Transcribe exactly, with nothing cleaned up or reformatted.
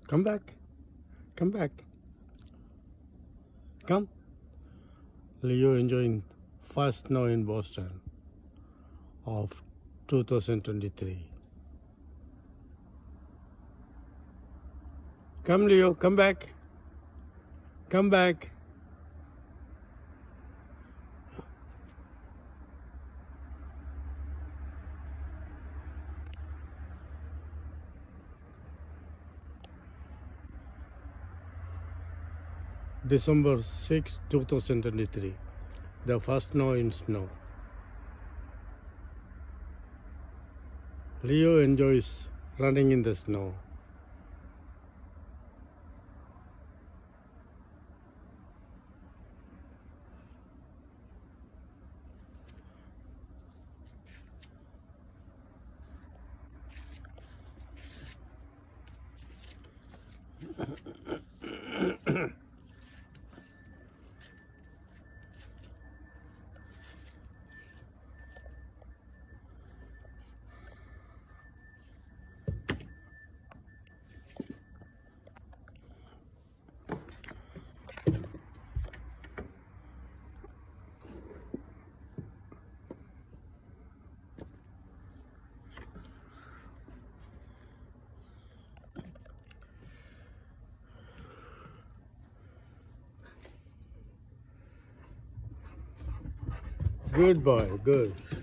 Come back. Come back. Come. Leo enjoying first snow in Boston of two thousand twenty-three. Come, Leo. Come back. Come back. December sixth, two thousand twenty-three, the first snow in snow. Leo enjoys running in the snow. Good boy, good.